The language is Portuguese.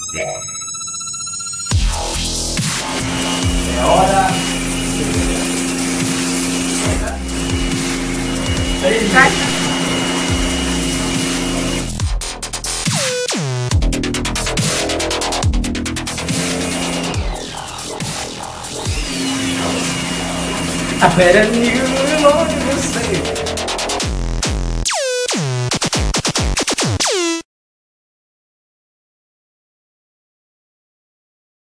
É hora. I bet I knew, Lord, you would say